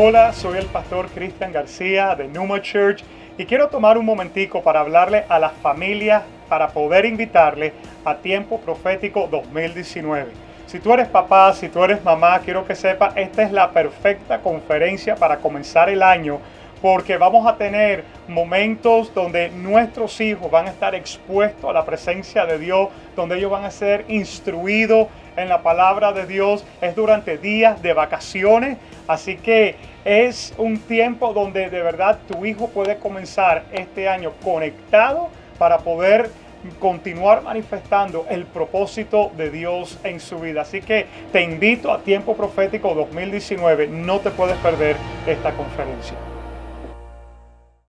Hola, soy el pastor Cristian García de Numa Church y quiero tomar un momentico para hablarle a las familias para poder invitarle a Tiempo Profético 2019. Si tú eres papá, si tú eres mamá, quiero que sepas, esta es la perfecta conferencia para comenzar el año, porque vamos a tener momentos donde nuestros hijos van a estar expuestos a la presencia de Dios, donde ellos van a ser instruidos en la palabra de Dios. Es durante días de vacaciones, así que es un tiempo donde de verdad tu hijo puede comenzar este año conectado para poder continuar manifestando el propósito de Dios en su vida. Así que te invito a Tiempo Profético 2019. No te puedes perder esta conferencia.